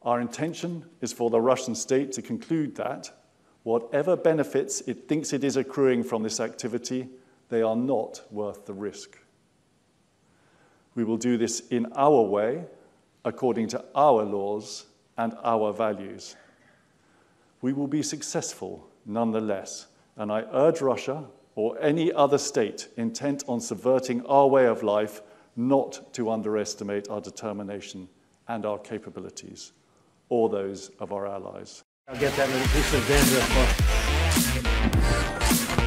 Our intention is for the Russian state to conclude that whatever benefits it thinks it is accruing from this activity, they are not worth the risk. We will do this in our way, according to our laws and our values. We will be successful nonetheless, and I urge Russia or any other state intent on subverting our way of life not to underestimate our determination and our capabilities, or those of our allies. I'll get that little piece of dandruff.